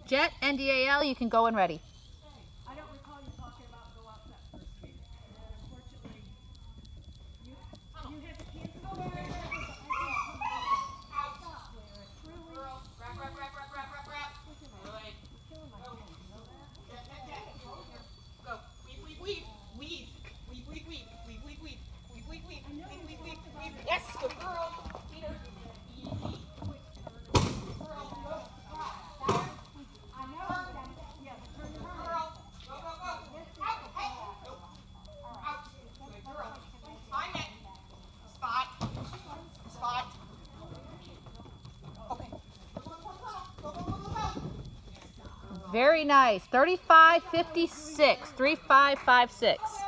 Jet, NDAL, you can go when ready. I don't recall you talking about go out that first week. Unfortunately, you had to cancel. Yes, good girl. Peter. Easy. Very nice. 35.56. 35.56.